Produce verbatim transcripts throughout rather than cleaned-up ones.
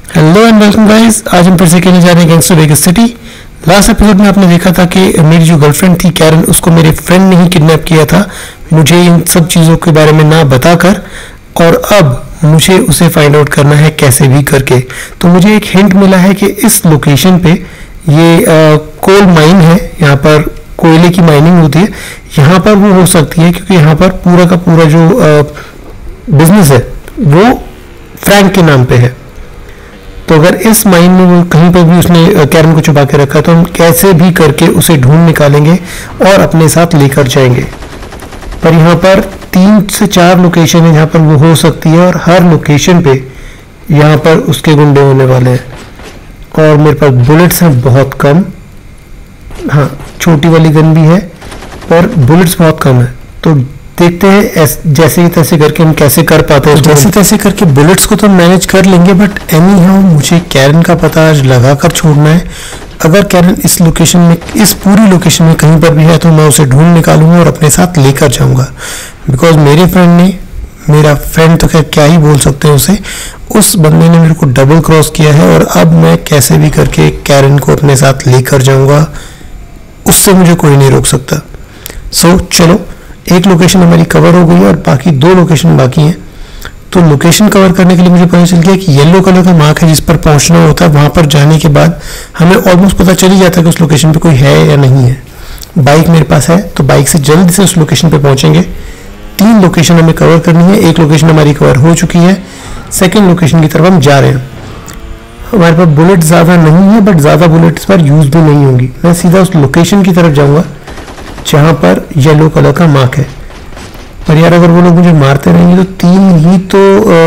Hello and welcome guys. आज हम फिर से खेलने जा रहे हैं gangster Vegas city. Last episode में आपने देखा था कि मेरी जो गर्लफ्रेंड थी कैरन, उसको मेरे फ्रेंड ने ही किडनैप किया था, मुझे इन सब चीज़ों के बारे में ना बताकर। और अब मुझे उसे फाइंड आउट करना है कैसे भी करके। तो मुझे एक हिंट मिला है कि इस लोकेशन पे ये कोल माइन है, यहाँ पर कोयले की माइनिंग होती है। यहाँ पर वो हो सकती है क्योंकि यहाँ पर पूरा का पूरा जो बिजनेस है वो फ्रैंक के नाम पे है। तो अगर इस माइन में वो कहीं पर भी उसने कैरन को छुपा के रखा तो हम कैसे भी करके उसे ढूंढ निकालेंगे और अपने साथ लेकर जाएंगे। पर यहाँ पर तीन से चार लोकेशन है जहाँ पर वो हो सकती है और हर लोकेशन पे यहाँ पर उसके गुंडे होने वाले हैं। और मेरे पास बुलेट्स हैं बहुत कम। हाँ, छोटी वाली गन भी है पर बुलेट्स बहुत कम है। तो देखते हैं जैसे ही तैसे करके हम कैसे कर पाते हैं। जैसे तैसे करके बुलेट्स को तो मैनेज कर लेंगे, बट एनी हाउ मुझे कैरन का पता आज लगा कर छोड़ना है। अगर कैरन इस लोकेशन में, इस पूरी लोकेशन में कहीं पर भी है तो मैं उसे ढूंढ निकालूंगा और अपने साथ लेकर जाऊंगा। बिकॉज मेरे फ्रेंड ने, मेरा फ्रेंड तो क्या क्या ही बोल सकते हैं उसे, उस बंदे ने मेरे को डबल क्रॉस किया है और अब मैं कैसे भी करके कैरन को अपने साथ लेकर जाऊंगा। उससे मुझे कोई नहीं रोक सकता। सो so, चलो, एक लोकेशन हमारी कवर हो गई है और बाकी दो लोकेशन बाकी हैं। तो लोकेशन कवर करने के लिए मुझे पता चल गया कि येलो कलर का मार्क है जिस पर पहुंचना होता है। वहां पर जाने के बाद हमें ऑलमोस्ट पता चल ही जाता है कि उस लोकेशन पे कोई है या नहीं है। बाइक मेरे पास है तो बाइक से जल्दी से उस लोकेशन पे पहुंचेंगे। तीन लोकेशन हमें कवर करनी है, एक लोकेशन हमारी कवर हो चुकी है, सेकेंड लोकेशन की तरफ हम जा रहे हैं। हमारे पास बुलेट ज़्यादा नहीं है, बट ज़्यादा बुलेट इस पर यूज भी नहीं होंगी। मैं सीधा उस लोकेशन की तरफ जाऊँगा जहाँ पर येलो कलर का मार्क है। पर यार अगर वो लोग मुझे मारते रहेंगे तो तीन ही तो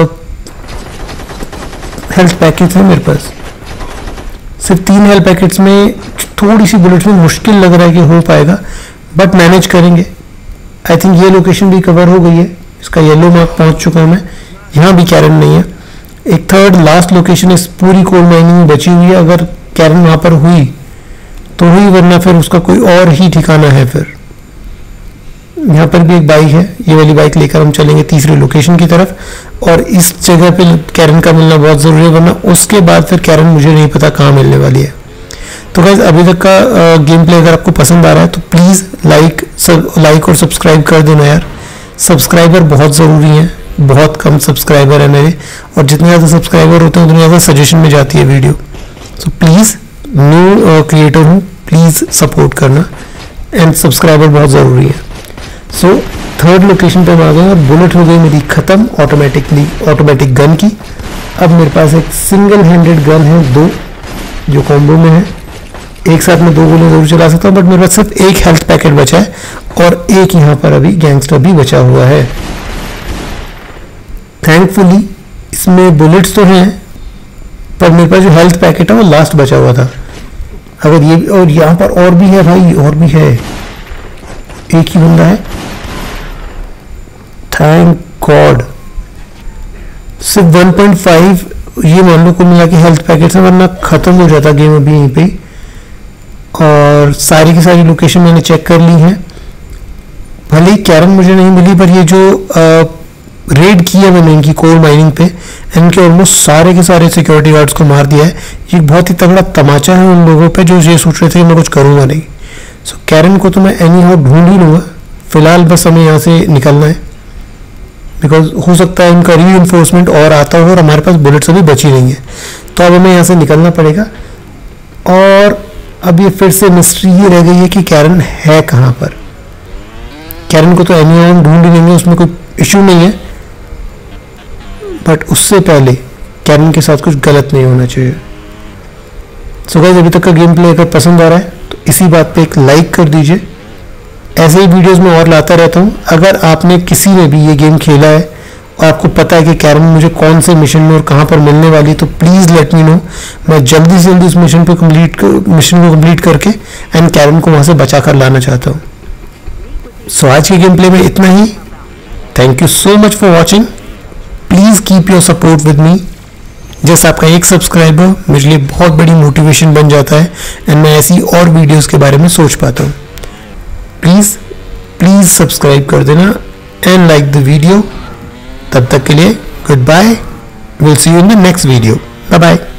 हेल्थ पैकेट्स हैं मेरे पास। सिर्फ तीन हेल्थ पैकेट्स में थोड़ी सी बुलेट्स में मुश्किल लग रहा है कि हो पाएगा, बट मैनेज करेंगे। आई थिंक ये लोकेशन भी कवर हो गई है, इसका येलो मार्क पहुंच चुका हूँ मैं। यहाँ भी कैरन नहीं है। एक थर्ड लास्ट लोकेशन इस पूरी कोल माइनिंग बची हुई है। अगर कैरन वहाँ पर हुई तो हुई, वरना फिर उसका कोई और ही ठिकाना है। फिर यहाँ पर भी एक बाइक है, ये वाली बाइक लेकर हम चलेंगे तीसरी लोकेशन की तरफ। और इस जगह पे कैरन का मिलना बहुत ज़रूरी है, वरना उसके बाद फिर कैरन मुझे नहीं पता कहाँ मिलने वाली है। तो गाइस, अभी तक का गेम प्ले अगर आपको पसंद आ रहा है तो प्लीज़ लाइक सब लाइक और सब्सक्राइब कर देना यार। सब्सक्राइबर बहुत ज़रूरी हैं, बहुत कम सब्सक्राइबर है मेरे, और जितने ज़्यादा सब्सक्राइबर होते हैं उतनी ज़्यादा सजेशन में जाती है video. So please, new creator हूँ, प्लीज़ सपोर्ट करना, एंड सब्सक्राइबर बहुत ज़रूरी है। सो थर्ड लोकेशन पे हम आ गए और बुलेट हो गई मेरी ख़त्म ऑटोमेटिकली ऑटोमेटिक गन की। अब मेरे पास एक सिंगल हैंडेड गन है, दो जो कॉम्बो में है। एक साथ में दो गोली जरूर चला सकता हूँ, बट मेरे पास सिर्फ एक हेल्थ पैकेट बचा है और एक यहाँ पर अभी गैंगस्टर भी बचा हुआ है। थैंकफुली इसमें बुलेट्स तो हैं, पर मेरे पास जो हेल्थ पैकेट है वो लास्ट बचा हुआ था। अगर ये, और यहाँ पर और भी है भाई, और भी है, एक ही बंदा है। Thank God. सिर्फ वन पॉइंट फाइव ये मान लो को मिला के हेल्थ पैकेट है, वरना खत्म हो जाता गेम अभी यहीं पे। और सारी की सारी लोकेशन मैंने चेक कर ली है। भले ही कैरन मुझे नहीं मिली, पर ये जो आ, रेड की है मैंने इनकी कोल माइनिंग पे, इनके ऑलमोस्ट सारे के सारे सिक्योरिटी गार्ड्स को मार दिया है। ये बहुत ही तगड़ा तमाचा है उन लोगों पे जो ये सोच रहे थे कि मैं कुछ करूँगा नहीं। सो so, कैरन को तो मैं एनी हाउ ढूंढ ही लूँगा। फिलहाल बस हमें यहाँ से निकलना है, बिकॉज हो सकता है इनका री इन्फोर्समेंट और आता हो और हमारे पास बुलेट्स अभी बची नहीं है। तो अब हमें यहाँ से निकलना पड़ेगा। और अब ये फिर से मिस्ट्री ही रह गई है कि कैरन है कहाँ पर। कैरन को तो एनी हाउ ढूंढ ही लेंगे, उसमें कोई इशू नहीं है, बट उससे पहले कैरन के साथ कुछ गलत नहीं होना चाहिए। सो गाइस, अभी तक का गेम प्ले अगर पसंद आ रहा है तो इसी बात पे एक लाइक कर दीजिए। ऐसे ही वीडियोस में और लाता रहता हूँ। अगर आपने किसी ने भी ये गेम खेला है और आपको पता है कि कैरन मुझे कौन से मिशन में और कहाँ पर मिलने वाली, तो प्लीज़ लेट मी नो। मैं जल्दी से जल्दी उस मिशन पे कंप्लीट मिशन को कंप्लीट करके एंड कैरन को वहाँ से बचा कर लाना चाहता हूँ। सो so, आज के गेम प्ले में इतना ही। Thank you so much for watching. Please keep your support with me. जैसे आपका एक सब्सक्राइबर मेरे लिए बहुत बड़ी मोटिवेशन बन जाता है, एंड मैं ऐसी और वीडियोस के बारे में सोच पाता हूँ। प्लीज़ प्लीज़ सब्सक्राइब कर देना एंड लाइक द वीडियो। तब तक के लिए good bye. Will see you in the next video. Bye bye.